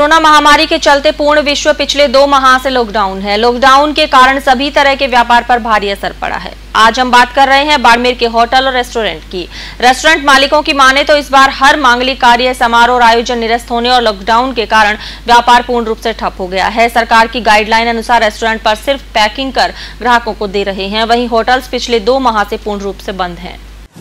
Corona महामारी के चलते पूर्ण विश्व पिछले 2 माह से लॉकडाउन है। लॉकडाउन के कारण सभी तरह के व्यापार पर भारी असर पड़ा है। आज हम बात कर रहे हैं बाड़मेर के होटल और रेस्टोरेंट की। रेस्टोरेंट मालिकों की माने तो इस बार हर मांगलिक कार्य, समारोह और आयोजन निरस्त होने और लॉकडाउन के कारण व्यापार पूर्ण रूप से ठप हो गया है। सरकार की गाइडलाइन अनुसार रेस्टोरेंट पर सिर्फ पैकिंग कर ग्राहकों को दे रहे हैं, वहीं होटल्स पिछले 2 माह से पूर्ण रूप से बंद हैं।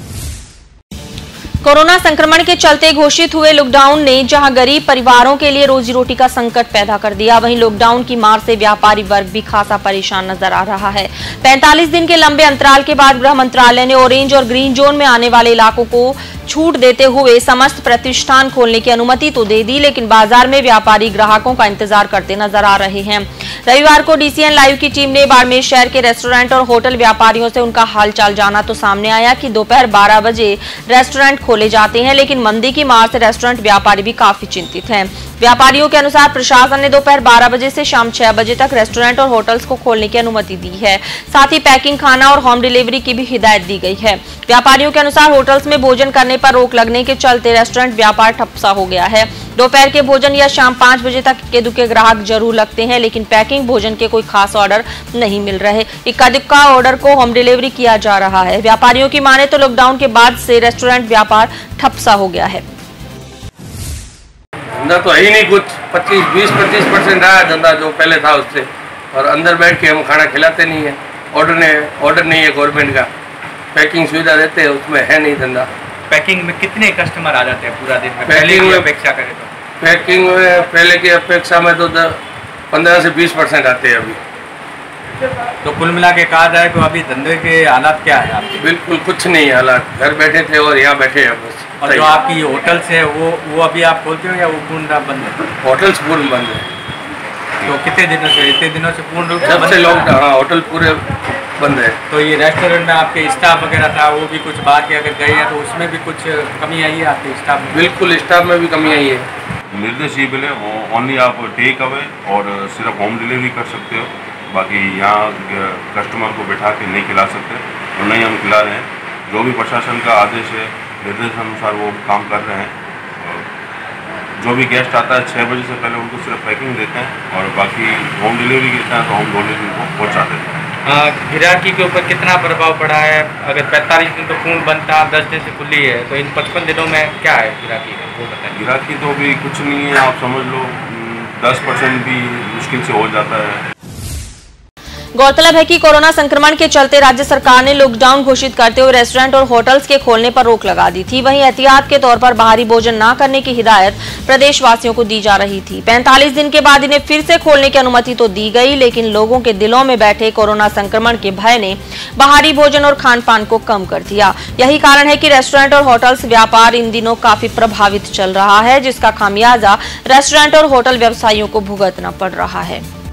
कोरोना संक्रमण के चलते घोषित हुए लॉकडाउन ने जहां गरीब परिवारों के लिए रोजी रोटी का संकट पैदा कर दिया, वहीं लॉकडाउन की मार से व्यापारी वर्ग भी खासा परेशान नजर आ रहा है। 45 दिन के लंबे अंतराल के बाद गृह मंत्रालय ने ऑरेंज और ग्रीन जोन में आने वाले इलाकों को छूट देते हुए समस्त प्रतिष्ठान खोलने की अनुमति तो दे दी, लेकिन बाजार में व्यापारी ग्राहकों का इंतजार करते नजर आ रहे हैं। रविवार को DCN लाइव की टीम ने बाड़मेर शहर के रेस्टोरेंट और होटल व्यापारियों से उनका हालचाल जाना तो सामने आया कि दोपहर 12 बजे रेस्टोरेंट खोले जाते हैं, लेकिन मंदी की मार से रेस्टोरेंट व्यापारी भी काफी चिंतित हैं। व्यापारियों के अनुसार प्रशासन ने दोपहर 12 बजे से शाम 6 बजे तक रेस्टोरेंट और होटल्स को खोलने की अनुमति दी है। साथ ही पैकिंग, खाना और होम डिलीवरी की भी हिदायत दी गई है। व्यापारियों के अनुसार होटल्स में भोजन करने पर रोक लगने के चलते रेस्टोरेंट व्यापार ठप सा हो गया है। दोपहर के भोजन या शाम 5 बजे तक इक्के दुक्के ग्राहक जरूर लगते हैं, लेकिन पैकिंग भोजन के कोई खास ऑर्डर नहीं मिल रहे। इक्का दुक्का ऑर्डर को होम डिलीवरी किया जा रहा है। व्यापारियों की माने तो लॉकडाउन के बाद से रेस्टोरेंट व्यापार ठप सा हो गया है। धंधा तो है ही नहीं, कुछ 20-25% रहा धंधा जो पहले था उससे, और अंदर बैठ के हम खाना खिलाते नहीं है। ऑर्डर नहीं है गवर्नमेंट का, पैकिंग सुविधा देते हैं उसमें है नहीं धंधा। पैकिंग में कितने कस्टमर आ जाते हैं पूरा दिन में? पहले की अपेक्षा करें तो पैकिंग में पहले की अपेक्षा में तो 15 से 20% आते हैं अभी। तो कुल मिला के कहा जाए तो अभी धंधे के हालात क्या है आपके? बिल्कुल कुछ नहीं हालात, घर बैठे थे और यहाँ बैठे हैं बस। और जो आपकी होटल्स है वो अभी आप खोलते हो या वो पूर्ण बंद है? होटल्स पूर्ण बंद है। तो कितने दिनों से? इतने दिनों से पूर्ण रूप से जब से लॉकडाउन? हाँ, होटल पूरे बंद है। तो ये रेस्टोरेंट में आपके स्टाफ वगैरह था, वो भी कुछ बात के अगर गए हैं तो उसमें भी कुछ कमी आई है आपके स्टाफ में? बिल्कुल स्टाफ में भी कमी आई है। निर्देश ये मिले ओनली आप टेक अवे और सिर्फ होम डिलीवरी कर सकते हो, बाकी यहाँ कस्टमर को बैठा के नहीं खिला सकते और नहीं हम खिला रहे हैं। जो भी प्रशासन का आदेश है, निर्देश अनुसार वो काम कर रहे हैं। जो भी गेस्ट आता है 6 बजे से पहले उनको सिर्फ पैकिंग देते हैं और बाकी होम डिलीवरी देते हैं तो होम डिलीवरी को पहुँचा देते हैं। गिराकी के ऊपर कितना प्रभाव पड़ा है? अगर 45 दिन तो पूर्ण बंद था, 10 दिन से खुली है, तो इन 55 दिनों में क्या है गिराकी का, वो बताएं। गिराकी तो अभी कुछ नहीं है, आप समझ लो 10% भी मुश्किल से हो जाता है। गौरतलब है कि कोरोना संक्रमण के चलते राज्य सरकार ने लॉकडाउन घोषित करते हुए रेस्टोरेंट और होटल्स के खोलने पर रोक लगा दी थी। वहीं एहतियात के तौर पर बाहरी भोजन न करने की हिदायत प्रदेशवासियों को दी जा रही थी। 45 दिन के बाद इन्हें फिर से खोलने की अनुमति तो दी गई, लेकिन लोगों के दिलों में बैठे कोरोना संक्रमण के भय ने बाहरी भोजन और खान पान को कम कर दिया। यही कारण है कि रेस्टोरेंट और होटल्स व्यापार इन दिनों काफी प्रभावित चल रहा है, जिसका खामियाजा रेस्टोरेंट और होटल व्यवसायियों को भुगतना पड़ रहा है।